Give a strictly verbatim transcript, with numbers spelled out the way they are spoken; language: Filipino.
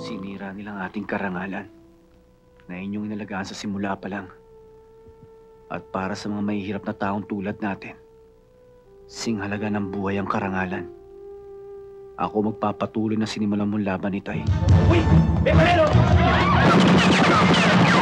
Sinira nilang ating karangalan na inyong inalagaan sa simula pa lang. At para sa mga mahihirap na taong tulad natin, singhalaga ng buhay ang karangalan. Ako magpapatuloy na sinimulan mong laban, Itay. Uy! May palero!